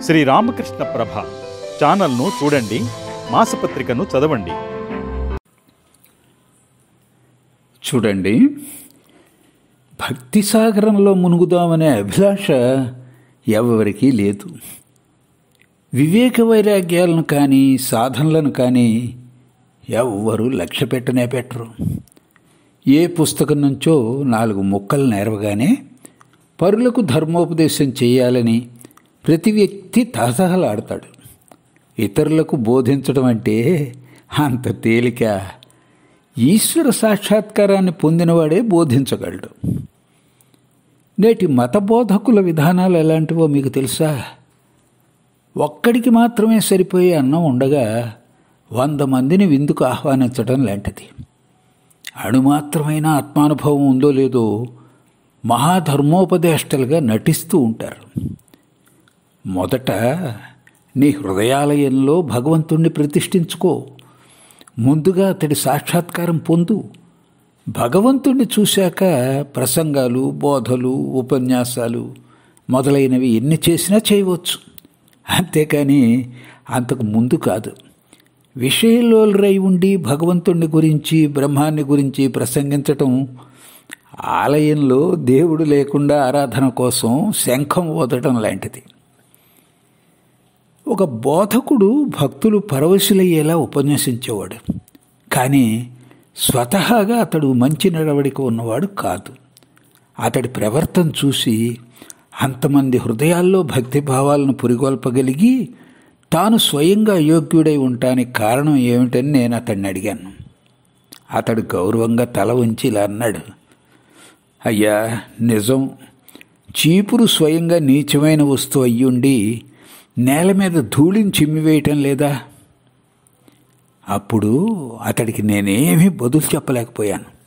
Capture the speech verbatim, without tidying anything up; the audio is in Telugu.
శ్రీ రామకృష్ణ ప్రభ ఛానల్ను చూడండి, మాసపత్రికను చదవండి. చూడండి, భక్తి సాగరంలో మునుగుదామనే అభిలాష ఎవరికీ లేదు. వివేక వైరాగ్యాలను కానీ సాధనలను కానీ ఎవ్వరూ లక్ష్య పెట్టనే పెట్టరు. ఏ పుస్తకం నుంచో నాలుగు ముక్కలు నేర్వగానే పరులకు ధర్మోపదేశం చేయాలని ప్రతి వ్యక్తి తహతహలాడతాడు. ఇతరులకు బోధించడం అంటే అంత తేలిక? ఈశ్వర సాక్షాత్కారాన్ని పొందినవాడే బోధించగలడు. నేటి మత బోధకుల విధానాలు ఎలాంటివో మీకు తెలుసా? ఒక్కడికి మాత్రమే సరిపోయే అన్నం ఉండగా వంద మందిని విందుకు ఆహ్వానించడం లాంటిది. అణుమాత్రమైన ఆత్మానుభవం ఉందో లేదో మహాధర్మోపదేష్టలుగా నటిస్తూ ఉంటారు. మొదట నీ హృదయాలయంలో భగవంతుణ్ణి ప్రతిష్ఠించుకో. ముందుగా అతడి సాక్షాత్కారం పొందు. భగవంతుణ్ణి చూశాక ప్రసంగాలు, బోధలు, ఉపన్యాసాలు మొదలైనవి ఎన్ని చేసినా చేయవచ్చు. అంతేకాని అంతకు ముందు కాదు. విషయంలోరై ఉండి భగవంతుణ్ణి గురించి, బ్రహ్మాన్ని గురించి ప్రసంగించటం ఆలయంలో దేవుడు లేకుండా ఆరాధన కోసం శంఖం ఊదటం లాంటిది. ఒక బోధకుడు భక్తులు పరవశులయ్యేలా ఉపన్యసించేవాడు, కానీ స్వతహాగా అతడు మంచి నడవడిక ఉన్నవాడు కాదు. అతడి ప్రవర్తన చూసి అంతమంది హృదయాల్లో భక్తిభావాలను పురిగొల్పగలిగి తాను స్వయంగా అయోగ్యుడై ఉండటానికి కారణం ఏమిటని నేను అతడిని అడిగాను. అతడు గౌరవంగా తల ఉంచి ఇలా అన్నాడు, అయ్యా, నిజం. చీపురు స్వయంగా నీచమైన వస్తువు అయ్యుండి నేల మీద ధూళిని చిమ్మివేయటం లేదా? అప్పుడు అతడికి నేనేమీ బదులు చెప్పలేకపోయాను.